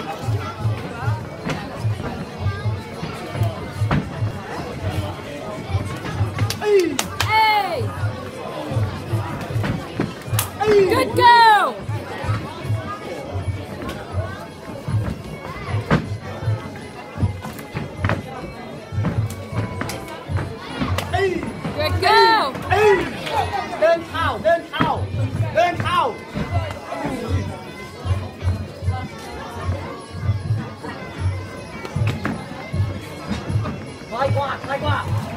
Good go! Good go! เดินเข้าเดินเข้าเดินเข้าคอยกว่าคอยกว่า